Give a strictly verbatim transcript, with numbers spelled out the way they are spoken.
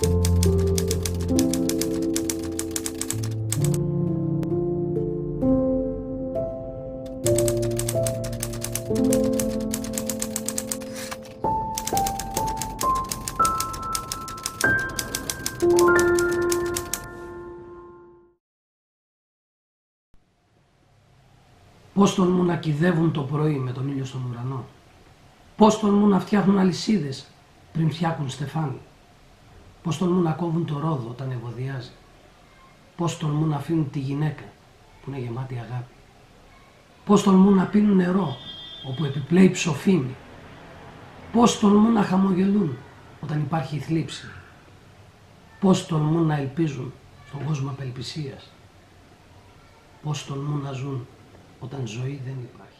Πώς τολμούν να κυδεύουν το πρωί με τον ήλιο στον ουρανό. Πώς τολμούν να φτιάχνουν αλυσίδες πριν φτιάχνουν στεφάνι. Πώς τολμούν να κόβουν το ρόδο όταν ευωδιάζει. Πώς τολμούν να αφήνουν τη γυναίκα που είναι γεμάτη αγάπη. Πώς τολμούν να πίνουν νερό όπου επιπλέει ψοφίμη. Πώς τολμούν να χαμογελούν όταν υπάρχει η θλίψη. Πώς τολμούν να ελπίζουν στον κόσμο απελπισίας. Πώς τολμούν να ζουν όταν ζωή δεν υπάρχει.